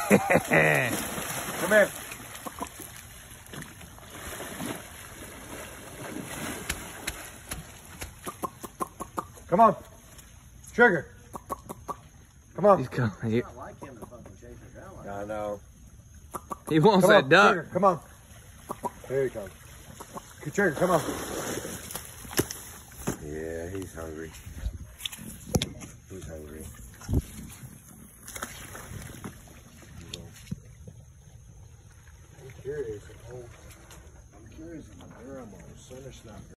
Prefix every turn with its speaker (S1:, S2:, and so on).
S1: Come here. Come on. Trigger. Come on.
S2: He's coming.
S3: It's not like him to fucking chase your ground like
S1: I know.
S2: He wants
S1: Come
S2: that
S1: on,
S2: duck.
S1: Trigger. Come on. Here he comes. Trigger, come on. Yeah, he's hungry. He's hungry. I'm curious. I'm curious if I'm center snapper.